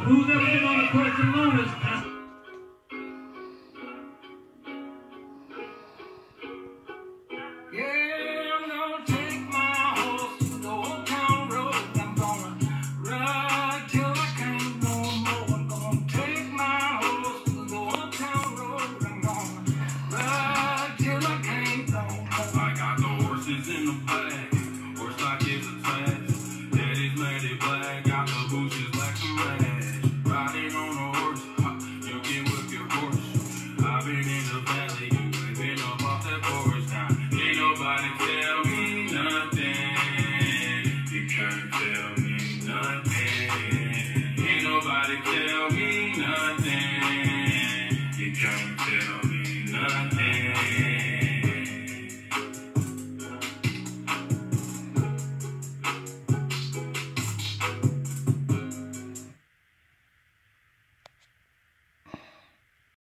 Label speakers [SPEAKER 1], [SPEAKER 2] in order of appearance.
[SPEAKER 1] Who's ever been on the question longest?
[SPEAKER 2] Yeah, I'm gonna take my horse to the old town road. I'm gonna ride till I can't no more. I'm gonna take my horse to the old town road. I'm gonna ride till I can't no more.
[SPEAKER 3] I got the horses in the back, horse like it's a tag. Daddy's mad at black.